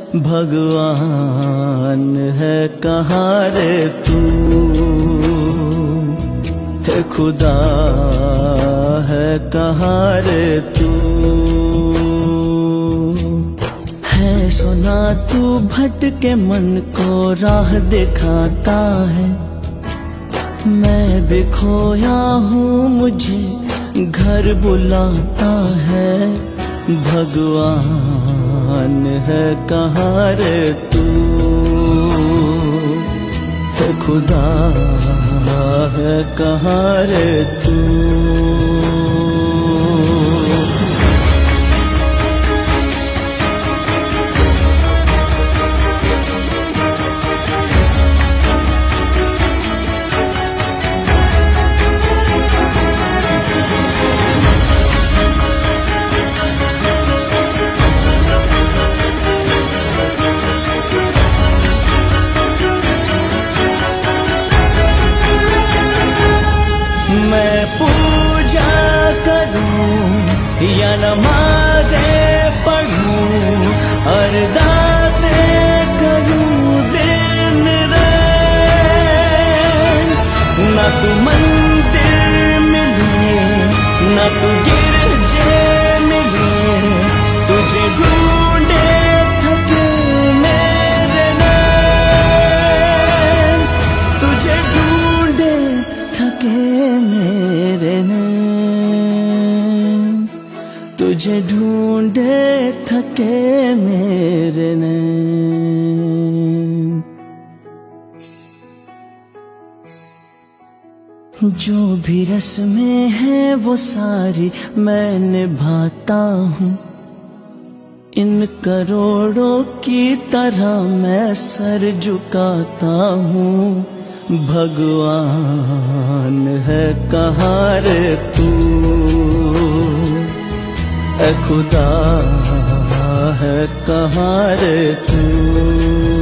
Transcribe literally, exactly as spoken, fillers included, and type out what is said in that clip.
भगवान है कहाँ रे तू, है खुदा है कहाँ रे तू। है सुना तू भटके मन को राह दिखाता है, मैं भी खोया हूँ मुझे घर बुलाता है। भगवान है कहाँ रे तू, है खुदा है कहाँ रे तू। मैं पूजा करूं या नमाज़ें पढ़ूं, अरदासें करूं दिन रात, ना तू मंदिर मिले ना तू गिरजे मिले, तुझे ढूंढे थके मेरे नैन, तुझे ढूंढे थके मेरे नैन, तुझे ढूंढे थके मेरे नैन। जो भी रस्में हैं वो सारी मैं निभाता हूँ, इन करोड़ों की तरह मैं सर झुकाता हूँ। भगवान है कहाँ रे तू, ऐ खुदा है कहाँ रे तू।